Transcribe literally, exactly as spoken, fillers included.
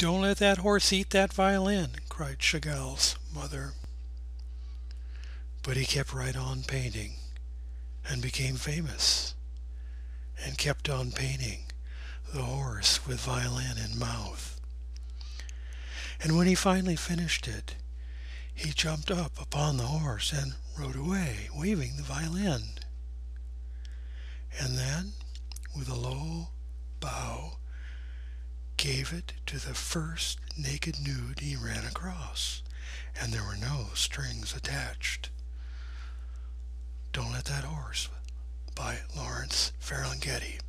"Don't let that horse eat that violin," cried Chagall's mother. But he kept right on painting, and became famous, and kept on painting the horse with violin in mouth. And when he finally finished it, he jumped up upon the horse and rode away, waving the violin. And then, with a low bow, gave it to the first naked nude he ran across, and there were no strings attached. Don't Let That Horse by Lawrence Ferlinghetti.